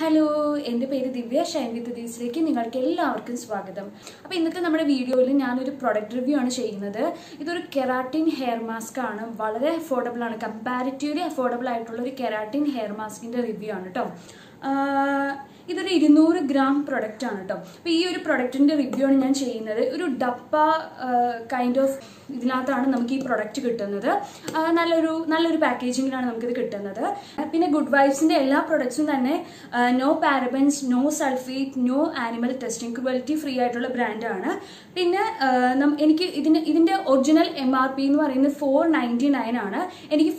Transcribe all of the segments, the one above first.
Hello, എൻ്റെ പേര് ദിവ്യ. ഷൈൻ വിത്ത് ദീസിലേക്ക് നിങ്ങൾക്ക് എല്ലാവർക്കും സ്വാഗതം. അപ്പോൾ ഇന്നത്തെ നമ്മുടെ വീഡിയോയിൽ ഞാനൊരു പ്രൊഡക്റ്റ് റിവ്യൂ ആണ് ചെയ്യുന്നത്. ഇതൊരു കെരാട്ടിൻ ഹെയർ മാസ്ക് ആണ്. വളരെ അഫോർഡബിൾ ആണ്, കമ്പാരിറ്റീവ്ലി അഫോർഡബിൾ ആയിട്ടുള്ള ഒരു കെരാട്ടിൻ ഹെയർ മാസ്കിൻ്റെ റിവ്യൂ ആണ് കേട്ടോ. ഇതൊരു 200 ഗ്രാം പ്രൊഡക്റ്റ് ആണ് കേട്ടോ. അപ്പോൾ ഈ ഒരു പ്രൊഡക്റ്റിൻ്റെ റിവ്യൂ ആണ് ഞാൻ ചെയ്യുന്നത്. ഒരു ഡപ്പ കൈൻഡ് ഓഫ് ഇതിനകത്താണ് നമുക്ക് ഈ പ്രൊഡക്റ്റ് കിട്ടുന്നത്. നല്ലൊരു പാക്കേജിങ്ങിലാണ് നമുക്കിത് കിട്ടുന്നത്. പിന്നെ ഗുഡ് വൈബ്സിൻ്റെ എല്ലാ പ്രൊഡക്ട്സും തന്നെ no parabens, no sulphate, no animal testing, quality free ആയിട്ടുള്ള ബ്രാൻഡാണ്. പിന്നെ എനിക്ക് ഇതിൻ്റെ ഒറിജിനൽ MRP എന്ന് പറയുന്നത് 499 ആണ്. എനിക്ക്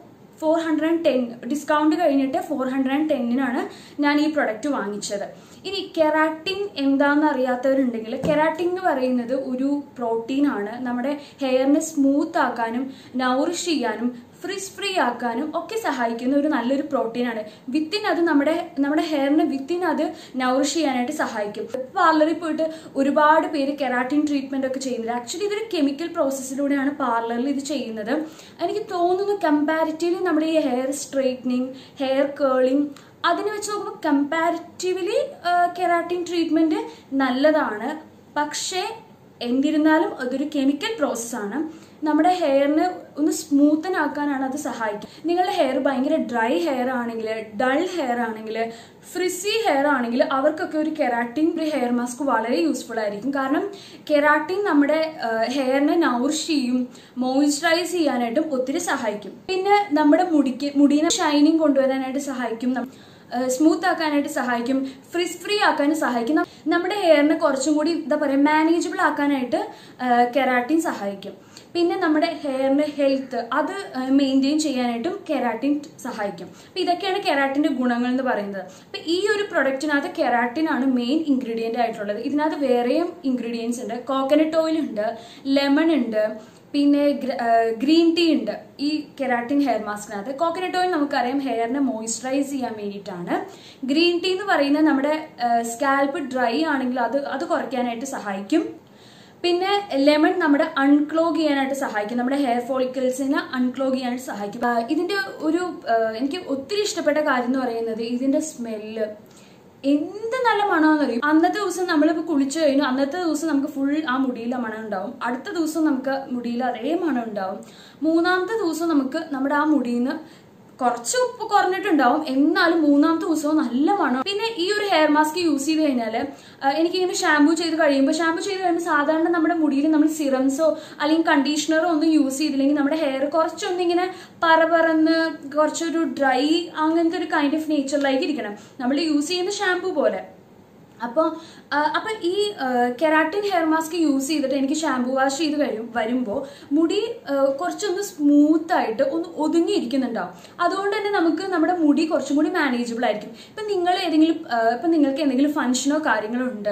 410 ഡിസ്കൗണ്ട് കഴിഞ്ഞിട്ട് 410-നാണ് ഞാൻ ഈ പ്രൊഡക്റ്റ് വാങ്ങിച്ചത്. ഇനി കെരാട്ടിൻ എന്താണെന്ന് അറിയാത്തവരുണ്ടെങ്കിൽ, കെരാട്ടിൻ എന്ന് പറയുന്നത് ഒരു പ്രോട്ടീനാണ്. നമ്മുടെ ഹെയറിനെ സ്മൂത്ത് ആക്കാനും നൗറിഷ് ചെയ്യാനും ഫ്രിസ് ഫ്രീ ആക്കാനും ഒക്കെ സഹായിക്കുന്ന ഒരു നല്ലൊരു പ്രോട്ടീനാണ്. അത് നമ്മുടെ ഹെയറിനെ അത് നൗറിഷ് ചെയ്യാനായിട്ട് സഹായിക്കും. പാർലറിൽ പോയിട്ട് ഒരുപാട് പേര് കെരാട്ടിൻ ട്രീറ്റ്മെന്റ് ഒക്കെ ചെയ്യുന്നത്. ആക്ച്വലി ഇതൊരു കെമിക്കൽ പ്രോസസ്സിലൂടെയാണ് പാർലറിൽ ഇത് ചെയ്യുന്നത്. എനിക്ക് തോന്നുന്നു കമ്പാരിറ്റീവ്ലി നമ്മുടെ ഈ ഹെയർ സ്ട്രെയിറ്റനിങ്, ഹെയർ കേളിങ് അതിനെ വെച്ച് നോക്കുമ്പോൾ കമ്പാരിറ്റീവ്ലി കെരാട്ടിൻ ട്രീറ്റ്മെന്റ് നല്ലതാണ്. പക്ഷേ എന്നിരുന്നാലും അതൊരു കെമിക്കൽ പ്രോസസ്സാണ്. നമ്മുടെ ഹെയറിന് ഒന്ന് സ്മൂത്തൻ ആക്കാനാണ് അത് സഹായിക്കും. നിങ്ങളുടെ ഹെയർ ഭയങ്കര ഡ്രൈ ഹെയർ ആണെങ്കിൽ, ഡൾ ഹെയർ ആണെങ്കിൽ, ഫ്രിസി ഹെയർ ആണെങ്കിൽ അവർക്കൊക്കെ ഒരു കെരാട്ടിൻ ഹെയർ മാസ്ക് വളരെ യൂസ്ഫുൾ ആയിരിക്കും. കാരണം കെരാട്ടിൻ നമ്മുടെ ഹെയറിനെ നൗറിഷ് ചെയ്യും, മോയിസ്ചറൈസ് ചെയ്യാനായിട്ടും ഒത്തിരി സഹായിക്കും. പിന്നെ നമ്മുടെ മുടിനെ ഷൈനിങ് കൊണ്ടുവരാനായിട്ട് സഹായിക്കും, സ്മൂത്ത് ആക്കാനായിട്ട് സഹായിക്കും, ഫ്രിസ് ഫ്രീ ആക്കാനും സഹായിക്കും. നമ്മുടെ ഹെയറിനെ കുറച്ചും കൂടി മാനേജബിൾ ആക്കാനായിട്ട് കെരാട്ടിൻ സഹായിക്കും. പിന്നെ നമ്മുടെ ഹെയറിന്റെ ഹെൽത്ത് അത് മെയിൻറ്റെയിൻ ചെയ്യാനായിട്ടും കെരാട്ടിൻ സഹായിക്കും. അപ്പം ഇതൊക്കെയാണ് കെരാട്ടിന്റെ ഗുണങ്ങൾ എന്ന് പറയുന്നത്. അപ്പം ഈ ഒരു പ്രൊഡക്റ്റിനകത്ത് കെരാട്ടിൻ ആണ് മെയിൻ ഇൻഗ്രീഡിയന്റ് ആയിട്ടുള്ളത്. ഇതിനകത്ത് വേറെയും ഇൻഗ്രീഡിയൻസ് ഉണ്ട്. കോക്കനട്ട് ഓയിൽ ഉണ്ട്, ലെമൺ ഉണ്ട്, പിന്നെ ഗ്രീൻ ടീ ഉണ്ട്. ഈ കെരാട്ടിൻ ഹെയർ മാസ്കിനകത്ത് കോക്കനട്ട് ഓയിൽ നമുക്കറിയാം ഹെയറിനെ മോയിസ്ചറൈസ് ചെയ്യാൻ വേണ്ടിയിട്ടാണ്. ഗ്രീൻ ടീ എന്ന് പറയുന്നത് നമ്മുടെ സ്കാൽപ്പ് ഡ്രൈ ആണെങ്കിൽ അത് കുറയ്ക്കാനായിട്ട് സഹായിക്കും. പിന്നെ ലെമൺ നമ്മുടെ അൺക്ലോഗ് ചെയ്യാനായിട്ട് സഹായിക്കും, നമ്മുടെ ഹെയർ ഫോളിക്കിൾസിനെ അൺക്ലോഗ് ചെയ്യാനായിട്ട് സഹായിക്കും. ഇതിന്റെ എനിക്ക് ഒത്തിരി ഇഷ്ടപ്പെട്ട കാര്യം എന്ന് പറയുന്നത് ഇതിന്റെ സ്മെല്ല്. എന്ത് നല്ല മണമെന്ന് അറിയും. അന്നത്തെ ദിവസം നമ്മളിപ്പോൾ കുളിച്ചു കഴിഞ്ഞു, അന്നത്തെ ദിവസം നമുക്ക് ഫുൾ ആ മുടിയിലെ മണം ഉണ്ടാവും. അടുത്ത ദിവസം നമുക്ക് മുടിയിൽ അതേ മണം ഉണ്ടാവും. മൂന്നാമത്തെ ദിവസം നമുക്ക് നമ്മുടെ ആ മുടിയിൽ നിന്ന് കുറച്ച് ഉപ്പ് കുറഞ്ഞിട്ടുണ്ടാവും, എന്നാലും മൂന്നാമത്തെ ദിവസവും നല്ല മണം. പിന്നെ ഈ ഒരു ഹെയർ മാസ്ക് യൂസ് ചെയ്ത് കഴിഞ്ഞാൽ എനിക്കിങ്ങനെ ഷാമ്പൂ ചെയ്ത് കഴിയുമ്പോൾ സാധാരണ നമ്മുടെ മുടിയിൽ നമ്മൾ സിറംസോ അല്ലെങ്കിൽ കണ്ടീഷണറോ ഒന്നും യൂസ് ചെയ്തില്ലെങ്കിൽ നമ്മുടെ ഹെയർ കുറച്ചൊന്നിങ്ങനെ പറന്ന് കുറച്ചൊരു ഡ്രൈ അങ്ങനത്തെ ഒരു കൈൻഡ് ഓഫ് നേച്ചറിലേക്ക് ഇരിക്കണം, നമ്മൾ യൂസ് ചെയ്യുന്ന ഷാമ്പൂ പോലെ. അപ്പോൾ ഈ കെരാട്ടിൻ ഹെയർ മാസ്ക് യൂസ് ചെയ്തിട്ട് എനിക്ക് ഷാമ്പൂ വാഷ് ചെയ്ത് വരുമ്പോൾ മുടി കുറച്ചൊന്ന് സ്മൂത്തായിട്ട് ഒന്ന് ഒതുങ്ങിയിരിക്കുന്നുണ്ടാവും. അതുകൊണ്ട് തന്നെ നമുക്ക് നമ്മുടെ മുടി കുറച്ചും കൂടി മാനേജബിൾ ആയിരിക്കും. ഇപ്പം നിങ്ങൾക്ക് എന്തെങ്കിലും ഫംഗ്ഷനോ കാര്യങ്ങളോ ഉണ്ട്,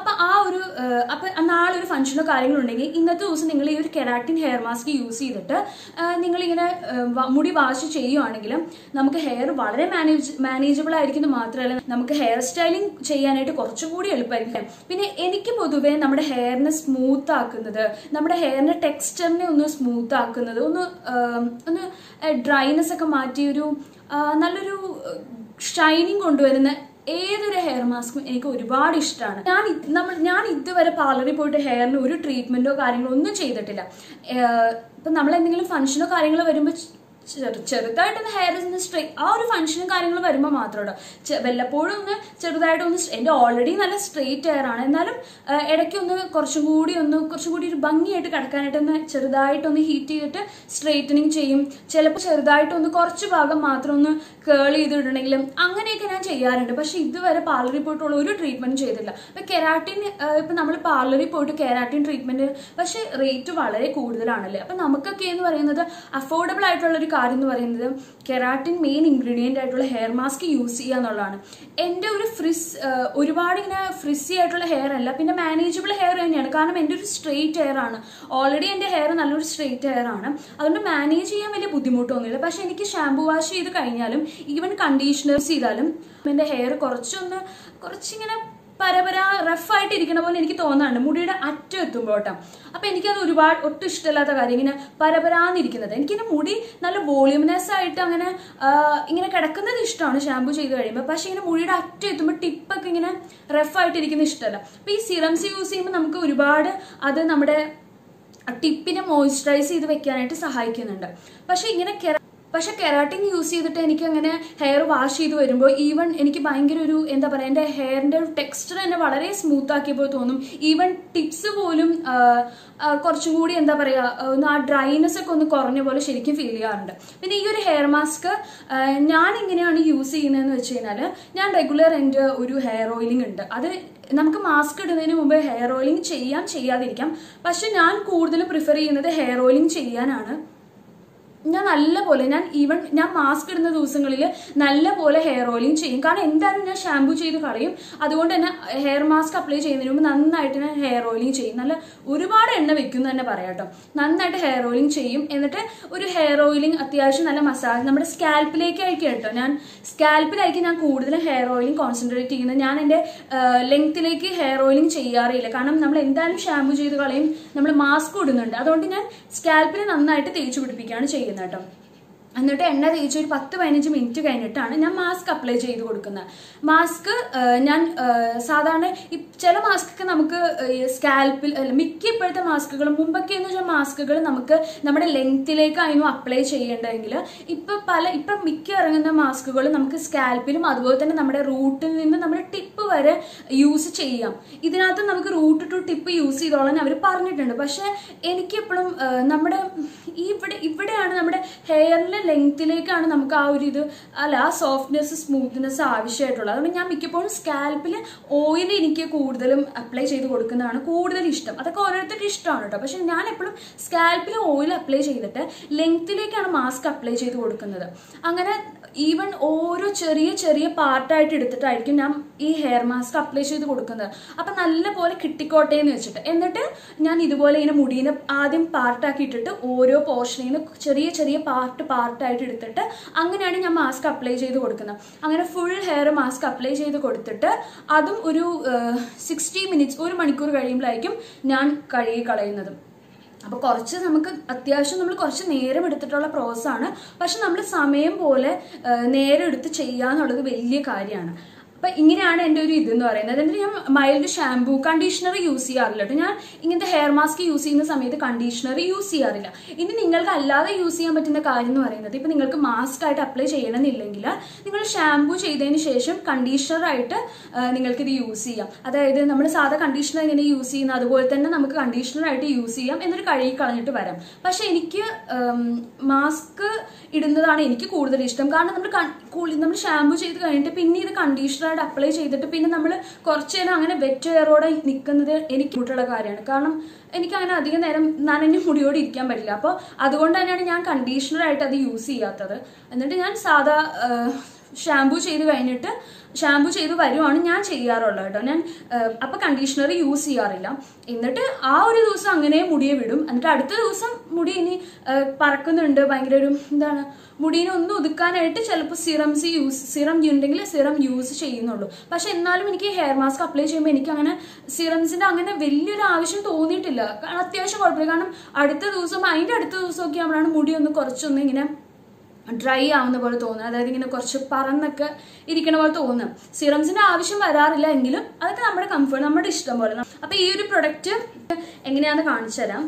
അപ്പം നാളെ ഒരു ഫംഗ്ഷനോ കാര്യങ്ങളോ ഉണ്ടെങ്കിൽ ഇന്നത്തെ ദിവസം നിങ്ങൾ ഈ ഒരു കെരാട്ടിൻ ഹെയർ മാസ്ക് യൂസ് ചെയ്തിട്ട് നിങ്ങളിങ്ങനെ മുടി വാഷ് ചെയ്യുവാണെങ്കിലും നമുക്ക് ഹെയർ വളരെ മാനേജബിൾ ആയിരിക്കുന്നത് മാത്രമല്ല നമുക്ക് ഹെയർ സ്റ്റൈലിംഗ് ചെയ്യാനായിട്ട് കുറച്ചും കൂടി എളുപ്പമായിരിക്കും. പിന്നെ എനിക്ക് പൊതുവെ നമ്മുടെ ഹെയറിനെ സ്മൂത്ത് ആക്കുന്നത്, നമ്മുടെ ഹെയറിന്റെ ടെക്സ്ചറിനെ ഒന്ന് സ്മൂത്ത് ആക്കുന്നത്, ഒന്ന് ഡ്രൈനെസ് ഒക്കെ മാറ്റി ഒരു നല്ലൊരു ഷൈനിങ് കൊണ്ടുവരുന്ന ഏതൊരു ഹെയർ മാസ്കും എനിക്ക് ഒരുപാട് ഇഷ്ടമാണ്. ഞാൻ ഇതുവരെ പാർലറിൽ പോയിട്ട് ഹെയറിന് ഒരു ട്രീറ്റ്മെന്റോ കാര്യങ്ങളോ ഒന്നും ചെയ്തിട്ടില്ല. ഇപ്പം നമ്മൾ എന്തെങ്കിലും ഫംഗ്ഷനോ കാര്യങ്ങളോ വരുമ്പോൾ ചെറുതായിട്ടൊന്ന് ഹെയർ ആ ഒരു ഫംഗ്ഷനും കാര്യങ്ങളും വരുമ്പോൾ മാത്രമേ വല്ലപ്പോഴും ഒന്ന് ചെറുതായിട്ടൊന്ന് എൻ്റെ ഓൾറെഡി നല്ല സ്ട്രെയിറ്റ് ഹെയർ ആണ്, എന്നാലും ഇടയ്ക്കൊന്ന് കുറച്ചും കൂടി ഒരു ഭംഗിയായിട്ട് കിടക്കാനായിട്ടൊന്ന് ചെറുതായിട്ടൊന്ന് ഹീറ്റ് ചെയ്തിട്ട് സ്ട്രെയിറ്റനിങ് ചെയ്യും. ചിലപ്പോൾ ചെറുതായിട്ടൊന്ന് കുറച്ച് ഭാഗം മാത്രം ഒന്ന് കേൾ ചെയ്തിട്ടുണ്ടെങ്കിലും അങ്ങനെയൊക്കെ ഞാൻ ചെയ്യാറുണ്ട്. പക്ഷെ ഇതുവരെ പാർലറിൽ പോയിട്ടുള്ള ഒരു ട്രീറ്റ്മെന്റ് ചെയ്തില്ല. ഇപ്പം കെരാട്ടിൻ ഇപ്പം നമ്മൾ പാർലറിൽ പോയിട്ട് കെരാട്ടിൻ ട്രീറ്റ്മെന്റ് പക്ഷെ റേറ്റ് വളരെ കൂടുതലാണല്ലേ. അപ്പം നമുക്കൊക്കെ എന്ന് പറയുന്നത് അഫോർഡബിൾ ആയിട്ടുള്ള ഒരു കാര്യം എന്ന് പറയുന്നത് കെരാട്ടിൻ മെയിൻ ഇൻഗ്രീഡിയന്റ് ആയിട്ടുള്ള ഹെയർ മാസ്ക് യൂസ് ചെയ്യുക എന്നുള്ളതാണ്. എൻ്റെ ഒരു ഒരുപാട് ഇങ്ങനെ ഫ്രിസി ആയിട്ടുള്ള ഹെയർ അല്ല, പിന്നെ മാനേജബിൾ ഹെയർ തന്നെയാണ്. കാരണം എൻ്റെ ഒരു സ്ട്രെയിറ്റ് ഹെയർ ആണ്, ഓൾറെഡി എൻ്റെ ഹെയർ നല്ലൊരു സ്ട്രെയിറ്റ് ഹെയർ ആണ്. അതുകൊണ്ട് മാനേജ് ചെയ്യാൻ വലിയ ബുദ്ധിമുട്ടൊന്നുമില്ല. പക്ഷെ എനിക്ക് ഷാമ്പൂ വാഷ് ചെയ്ത് കഴിഞ്ഞാലും ഈവൻ കണ്ടീഷണർ ചെയ്താലും എൻ്റെ ഹെയർ കുറച്ചിങ്ങനെ പരപര റഫായിട്ട് ഇരിക്കണ പോലെ എനിക്ക് തോന്നാറുണ്ട് മുടിയുടെ അറ്റം എത്തുമ്പോട്ടോ. അപ്പൊ എനിക്കത് ഒരുപാട് ഒട്ടും ഇഷ്ടമില്ലാത്ത കാര്യം, ഇങ്ങനെ പരപരാന്നിരിക്കുന്നത്. എനിക്കിന്റെ മുടി നല്ല വോള്യൂമിനസ് ആയിട്ട് അങ്ങനെ ഇങ്ങനെ കിടക്കുന്നത് ഇഷ്ടമാണ് ഷാമ്പു ചെയ്ത് കഴിയുമ്പോൾ. പക്ഷെ ഇങ്ങനെ മുടിയുടെ അറ്റം എത്തുമ്പോൾ ടിപ്പൊക്കെ ഇങ്ങനെ റഫായിട്ട് ഇരിക്കുന്നത് ഇഷ്ടമല്ല. അപ്പൊ ഈ സിറംസ് യൂസ് ചെയ്യുമ്പോൾ നമുക്ക് ഒരുപാട് അത് നമ്മുടെ ടിപ്പിനെ മോയ്സ്ചറൈസ് ചെയ്ത് വെക്കാനായിട്ട് സഹായിക്കുന്നുണ്ട്. പക്ഷെ കെരാട്ടിൻ യൂസ് ചെയ്തിട്ട് എനിക്ക് അങ്ങനെ ഹെയർ വാഷ് ചെയ്ത് വരുമ്പോൾ ഈവൻ എനിക്ക് ഭയങ്കര ഒരു എന്താ പറയുക, എൻ്റെ ഹെയറിൻ്റെ ഒരു ടെക്സ്ചർ തന്നെ വളരെ സ്മൂത്ത് ആക്കിയപ്പോൾ തോന്നും. ഈവൻ ടിപ്സ് പോലും കുറച്ചും കൂടി എന്താ പറയുക, ഒന്ന് ആ ഡ്രൈനെസ് ഒക്കെ ഒന്ന് കുറഞ്ഞ പോലെ ശരിക്കും ഫീൽ ചെയ്യാറുണ്ട്. പിന്നെ ഈ ഒരു ഹെയർ മാസ്ക് ഞാൻ എങ്ങനെയാണ് യൂസ് ചെയ്യുന്നതെന്ന് വെച്ച് കഴിഞ്ഞാൽ, ഞാൻ റെഗുലർ എൻ്റെ ഒരു ഹെയർ ഓയിലിംഗ് ഉണ്ട്. അത് നമുക്ക് മാസ്ക് ഇടുന്നതിന് മുമ്പ് ഹെയർ ഓയിലിംഗ് ചെയ്യാതിരിക്കാം. പക്ഷെ ഞാൻ കൂടുതലും പ്രിഫർ ചെയ്യുന്നത് ഹെയർ ഓയിലിംഗ് ചെയ്യാനാണ്. ഞാൻ മാസ്ക് ഇടുന്ന ദിവസങ്ങളിൽ നല്ല പോലെ ഹെയർ ഓയിലിംഗ് ചെയ്യും. കാരണം എന്തായാലും ഞാൻ ഷാമ്പു ചെയ്ത് കളയും. അതുകൊണ്ട് തന്നെ ഹെയർ മാസ്ക് അപ്ലൈ ചെയ്യുന്നതിന് മുമ്പ് നന്നായിട്ട് ഞാൻ ഹെയർ ഓയിലിംഗ് ചെയ്യും. നല്ല ഒരുപാട് എണ്ണ വെക്കും തന്നെ പറയാം കേട്ടോ. നന്നായിട്ട് ഹെയർ ഓയിലിംഗ് ചെയ്യും. എന്നിട്ട് ഒരു ഹെയർ ഓയിലിംഗ് അത്യാവശ്യം നല്ല മസാജ് നമ്മുടെ സ്കാൽപ്പിലേക്കായിരിക്കും കേട്ടോ. സ്കാൽപ്പിലായിരിക്കും ഞാൻ കൂടുതലും ഹെയർ ഓയിലിംഗ് കോൺസെൻട്രേറ്റ് ചെയ്യുന്നത്. ഞാൻ എൻ്റെ ലെങ്ത്തിലേക്ക് ഹെയർ ഓയിലിംഗ് ചെയ്യാറില്ല. കാരണം നമ്മൾ എന്തായാലും ഷാമ്പു ചെയ്ത് കളയും, നമ്മൾ മാസ്ക് ഇടുന്നുണ്ട്. അതുകൊണ്ട് ഞാൻ സ്കാൽപ്പിൽ നന്നായിട്ട് തേച്ച് പിടിപ്പിക്കുകയാണ് ചെയ്യുന്നത് കേട്ടോ. എന്നിട്ട് എണ്ണ തേച്ച് ഒരു 10-15 മിനിറ്റ് കഴിഞ്ഞിട്ടാണ് ഞാൻ മാസ്ക് അപ്ലൈ ചെയ്ത് കൊടുക്കുന്നത്. മാസ്ക് ഞാൻ സാധാരണ ചില മാസ്കൊക്കെ നമുക്ക് സ്കാൽപ്പിൽ മിക്ക ഇപ്പോഴത്തെ മാസ്കുകളും, മുമ്പൊക്കെ എന്ന് വെച്ചാൽ മാസ്കുകൾ നമുക്ക് നമ്മുടെ ലെങ്ത്തിലേക്കായിരുന്നു അപ്ലൈ ചെയ്യേണ്ടതെങ്കിൽ ഇപ്പം മിക്ക ഇറങ്ങുന്ന മാസ്കുകൾ നമുക്ക് സ്കാൽപ്പിലും അതുപോലെ തന്നെ നമ്മുടെ റൂട്ടിൽ നിന്ന് നമ്മുടെ ടിപ്പ് വരെ യൂസ് ചെയ്യാം. ഇതിനകത്ത് നമുക്ക് റൂട്ട് ടു ടിപ്പ് യൂസ് ചെയ്തോളാൻ അവർ പറഞ്ഞിട്ടുണ്ട്. പക്ഷെ എനിക്കെപ്പോഴും നമ്മുടെ ഇവിടെയാണ് നമ്മുടെ ഹെയറിലെ ലെങ്ത്തിലേക്കാണ് നമുക്ക് ആ ഒരു ആ സോഫ്റ്റ്നെസ് സ്മൂത്ത്നെസ് ആവശ്യമായിട്ടുള്ളത്. അതുകൊണ്ട് ഞാൻ മിക്കപ്പോഴും സ്കാൽപ്പിൽ ഓയിൽ എനിക്ക് കൂടുതലും അപ്ലൈ ചെയ്ത് കൊടുക്കുന്നതാണ് കൂടുതൽ ഇഷ്ടം. അതൊക്കെ ഓരോരുത്തരുടെ ഇഷ്ടമാണ് കേട്ടോ. പക്ഷെ ഞാൻ എപ്പോഴും സ്കാൽപ്പിൽ ഓയിൽ അപ്ലൈ ചെയ്തിട്ട് ലെങ്ത്തിലേക്കാണ് മാസ്ക് അപ്ലൈ ചെയ്ത് കൊടുക്കുന്നത്. അങ്ങനെ ഈവൻ ഓരോ ചെറിയ ചെറിയ പാർട്ടായിട്ട് എടുത്തിട്ടായിരിക്കും ഞാൻ ഈ ഹെയർ മാസ്ക് അപ്ലൈ ചെയ്ത് കൊടുക്കുന്നത്. അപ്പൊ നല്ല പോലെ കിട്ടിക്കോട്ടെ എന്ന് വെച്ചിട്ട് എന്നിട്ട് ഞാൻ ഇതുപോലെ ഇങ്ങനെ മുടീനെ ആദ്യം പാർട്ടാക്കി ഇട്ടിട്ട് ഓരോ പോർഷനിൽ നിന്ന് ചെറിയ ചെറിയ പാർട്ടായിട്ട് എടുത്തിട്ട് അങ്ങനെയാണ് ഞാൻ മാസ്ക് അപ്ലൈ ചെയ്ത് കൊടുക്കുന്നത്. അങ്ങനെ ഫുൾ ഹെയർ മാസ്ക് അപ്ലൈ ചെയ്ത് കൊടുത്തിട്ട് അതും ഒരു 60 മിനിറ്റ്സ്, 1 മണിക്കൂർ കഴിയുമ്പോഴായിരിക്കും ഞാൻ കഴുകി കളയുന്നത്. അപ്പോൾ അത്യാവശ്യം നമ്മൾ കുറച്ച് നേരം എടുത്തിട്ടുള്ള പ്രോസസ്സാണ്. പക്ഷെ നമ്മൾ സമയം പോലെ നേരം എടുത്ത് ചെയ്യാന്നുള്ളത് വലിയ കാര്യമാണ്. അപ്പം ഇങ്ങനെയാണ് എൻ്റെ ഒരു ഇതെന്ന് പറയുന്നത്. എന്നിട്ട് ഞാൻ മൈൽഡ് ഷാമ്പൂ, കണ്ടീഷണർ യൂസ് ചെയ്യാറില്ല കേട്ടോ. ഞാൻ ഇങ്ങനത്തെ ഹെയർ മാസ്ക് യൂസ് ചെയ്യുന്ന സമയത്ത് കണ്ടീഷണർ യൂസ് ചെയ്യാറില്ല. ഇനി നിങ്ങൾക്ക് അല്ലാതെ യൂസ് ചെയ്യാൻ പറ്റുന്ന കാര്യം എന്ന് പറയുന്നത്, ഇപ്പം നിങ്ങൾക്ക് മാസ്ക് ആയിട്ട് അപ്ലൈ ചെയ്യണമെന്നില്ലെങ്കിൽ നിങ്ങൾ ഷാമ്പൂ ചെയ്തതിന് ശേഷം കണ്ടീഷണറായിട്ട് നിങ്ങൾക്കിത് യൂസ് ചെയ്യാം. അതായത് നമ്മൾ സാധാ കണ്ടീഷണർ എങ്ങനെ യൂസ് ചെയ്യുന്നത് അതുപോലെ തന്നെ നമുക്ക് കണ്ടീഷണറായിട്ട് യൂസ് ചെയ്യാം. എന്നിട്ട് കഴുകി കളഞ്ഞിട്ട് വരാം. പക്ഷെ എനിക്ക് മാസ്ക് ഇടുന്നതാണ് എനിക്ക് കൂടുതൽ ഇഷ്ടം. കാരണം നമ്മൾ ഷാമ്പൂ ചെയ്ത് കഴിഞ്ഞിട്ട് പിന്നെ ഇത് കണ്ടീഷണറായിട്ട് അപ്ലൈ ചെയ്തിട്ട് പിന്നെ നമ്മൾ കുറച്ചു നേരം അങ്ങനെ വെറ്റ് ഹെയറോടെ നിൽക്കുന്നത് എനിക്ക് ബുദ്ധിമുട്ടുള്ള കാര്യമാണ്. കാരണം എനിക്ക് അങ്ങനെ അധികം നേരം നനഞ്ഞ മുടിയോടെ ഇരിക്കാൻ പറ്റില്ല. അപ്പോൾ അതുകൊണ്ട് തന്നെയാണ് ഞാൻ കണ്ടീഷണറായിട്ട് അത് യൂസ് ചെയ്യാത്തത്. എന്നിട്ട് ഞാൻ സാധാ ഷാമ്പൂ ചെയ്ത് വരുവാണ് ഞാൻ ചെയ്യാറുള്ളത് കേട്ടോ. ഞാൻ അപ്പം കണ്ടീഷണർ യൂസ് ചെയ്യാറില്ല. എന്നിട്ട് ആ ഒരു ദിവസം അങ്ങനെ മുടിയെ വിടും. എന്നിട്ട് അടുത്ത ദിവസം മുടി ഇനി പറക്കുന്നുണ്ട്, ഭയങ്കര ഒരു മുടീനെ ഒന്ന് ഒതുക്കാനായിട്ട് ചിലപ്പോൾ സിറം ഉണ്ടെങ്കിൽ സിറം യൂസ് ചെയ്യുന്നുള്ളൂ. പക്ഷെ എന്നാലും എനിക്ക് ഹെയർ മാസ്ക് അപ്ലൈ ചെയ്യുമ്പോൾ എനിക്ക് അങ്ങനെ സിറംസിന്റെ അങ്ങനെ വലിയൊരു ആവശ്യം തോന്നിയിട്ടില്ല. അത്യാവശ്യം കുഴപ്പമില്ല. കാരണം അതിന്റെ അടുത്ത ദിവസമൊക്കെ ആകുമ്പോഴാണ് മുടി ഒന്ന് കുറച്ചൊന്ന് ഇങ്ങനെ ഡ്രൈ ആവുന്ന പോലെ തോന്നുന്നത്. അതായത് ഇങ്ങനെ കുറച്ച് പറന്നൊക്കെ ഇരിക്കണ പോലെ തോന്നും. സിറംസിന്റെ ആവശ്യം വരാറില്ല എങ്കിലും അതൊക്കെ നമ്മുടെ കംഫർട്ട്, നമ്മുടെ ഇഷ്ടം പോലെ. അപ്പൊ ഈ ഒരു പ്രൊഡക്റ്റ് എങ്ങനെയാണെന്ന് കാണിച്ചു തരാം.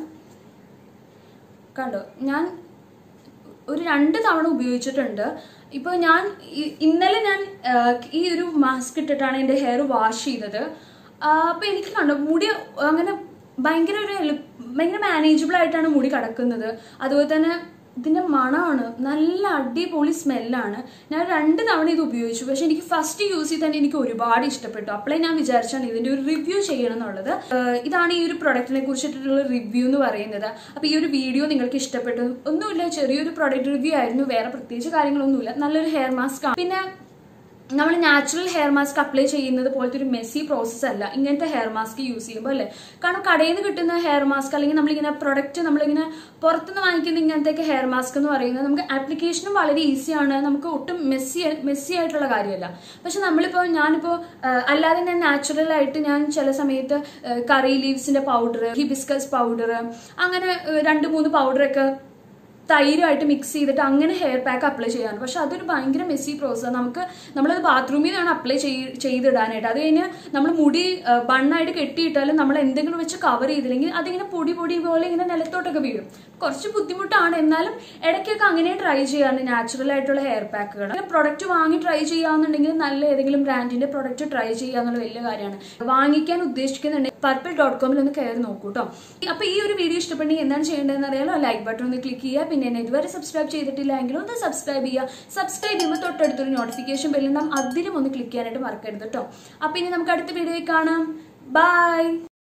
കണ്ടോ, ഞാൻ ഒരു 2 തവണ ഉപയോഗിച്ചിട്ടുണ്ട്. ഇപ്പോൾ ഇന്നലെ ഞാൻ ഈ ഒരു മാസ്ക് ഇട്ടിട്ടാണ് എൻ്റെ ഹെയർ വാഷ് ചെയ്തത്. അപ്പോൾ എനിക്ക് കണ്ടോ മുടി അങ്ങനെ ഭയങ്കര മാനേജബിൾ ആയിട്ടാണ് മുടി കിടക്കുന്നത്. അതുപോലെ തന്നെ ഇതിൻ്റെ മണമാണ്, നല്ല അടിപൊളി സ്മെല്ലാണ്. ഞാൻ 2 തവണ ഇത് ഉപയോഗിച്ചു. പക്ഷെ എനിക്ക് ഫസ്റ്റ് യൂസ് ചെയ്ത് തന്നെ എനിക്ക് ഒരുപാട് ഇഷ്ടപ്പെട്ടു. അപ്പോഴേ ഞാൻ വിചാരിച്ചാണ് ഇതിൻ്റെ ഒരു റിവ്യൂ ചെയ്യണം എന്നുള്ളത്. ഇതാണ് ഈ ഒരു പ്രൊഡക്റ്റിനെ കുറിച്ചിട്ടുള്ള റിവ്യൂ എന്ന് പറയുന്നത്. അപ്പോൾ ഈ ഒരു വീഡിയോ നിങ്ങൾക്ക് ഇഷ്ടപ്പെട്ടു? ഒന്നുമില്ല, ചെറിയൊരു പ്രൊഡക്റ്റ് റിവ്യൂ ആയിരുന്നു. വേറെ പ്രത്യേകിച്ച് കാര്യങ്ങളൊന്നുമില്ല. നല്ലൊരു ഹെയർ മാസ്ക് ആണ്. പിന്നെ നമ്മൾ നാച്ചുറൽ ഹെയർ മാസ്ക് അപ്ലൈ ചെയ്യുന്നത് പോലത്തെ ഒരു മെസ്സി പ്രോസസ്സ് അല്ല ഇങ്ങനത്തെ ഹെയർ മാസ്ക് യൂസ് ചെയ്യുമ്പോൾ അല്ലേ. കാരണം കടയിൽ നിന്ന് കിട്ടുന്ന ഹെയർ മാസ്ക് അല്ലെങ്കിൽ നമ്മളിങ്ങനെ പ്രൊഡക്റ്റ് നമ്മളിങ്ങനെ പുറത്തുനിന്ന് വാങ്ങിക്കുന്ന ഇങ്ങനത്തെ ഹെയർ മാസ്ക് എന്ന് പറയുന്നത് നമുക്ക് ആപ്ലിക്കേഷനും വളരെ ഈസിയാണ്, നമുക്ക് ഒട്ടും മെസ്സി ആയിട്ടുള്ള കാര്യമല്ല. പക്ഷെ ഞാനിപ്പോൾ അല്ലാതെ ഞാൻ നാച്ചുറൽ ആയിട്ട് ഞാൻ ചില സമയത്ത് കറി ലീവ്സിന്റെ പൗഡർ, ഹിബിസ്കസ് പൗഡർ, അങ്ങനെ 2-3 പൗഡറൊക്കെ തൈരുമായിട്ട് മിക്സ് ചെയ്തിട്ട് അങ്ങനെ ഹെയർ പാക്ക് അപ്ലൈ ചെയ്യാറുണ്ട്. പക്ഷെ അതൊരു ഭയങ്കര മെസ്സി പ്രോസസ്സാണ്. നമ്മളത് ബാത്റൂമിൽ നിന്നാണ് അപ്ലൈ ചെയ്തിടാനായിട്ട്. അത് കഴിഞ്ഞ് നമ്മൾ മുടി ബണ്ണായിട്ട് കെട്ടിയിട്ടാലും നമ്മൾ എന്തെങ്കിലും വെച്ച് കവർ ചെയ്തില്ലെങ്കിൽ അതിങ്ങനെ പൊടി പോലെ ഇങ്ങനെ നിലത്തോട്ടൊക്കെ വീഴും. കുറച്ച് ബുദ്ധിമുട്ടാണ്, എന്നാലും ഇടയ്ക്കൊക്കെ അങ്ങനെ ട്രൈ ചെയ്യാറുണ്ട് നാച്ചുറൽ ആയിട്ടുള്ള ഹെയർ പാക്കുകൾ. പ്രൊഡക്റ്റ് വാങ്ങി ട്രൈ ചെയ്യാന്നുണ്ടെങ്കിൽ നല്ല ഏതെങ്കിലും ബ്രാൻഡിന്റെ പ്രൊഡക്റ്റ് ട്രൈ ചെയ്യാന്നുള്ള വലിയ കാര്യമാണ്. വാങ്ങിക്കാൻ ഉദ്ദേശിക്കുന്നുണ്ടെങ്കിൽ purple.com ഒന്ന് കയറി നോക്കൂ കേട്ടോ. അപ്പൊ ഈ ഒരു വീഡിയോ ഇഷ്ടപ്പെട്ടെങ്കിൽ എന്താണ് ചെയ്യേണ്ടതെന്ന് അറിയാലോ, ലൈക്ക് ബട്ടൺ ഒന്ന് ക്ലിക്ക് ചെയ്യുക. പിന്നെ എന്നെ ഇതുവരെ സബ്സ്ക്രൈബ് ചെയ്തിട്ടില്ലെങ്കിൽ ഒന്ന് സബ്സ്ക്രൈബ് ചെയ്യുക. സബ്സ്ക്രൈബ് ചെയ്യുമ്പോൾ തൊട്ടടുത്തൊരു നോട്ടിഫിക്കേഷൻ ബെല്ലുണ്ടാവും, അതിലും ഒന്ന് ക്ലിക്ക് ചെയ്യാനായിട്ട് മറക്കരുത് കേട്ടോ. അപ്പൊ ഇനി നമുക്ക് അടുത്ത വീഡിയോയിൽ കാണാം. ബൈ.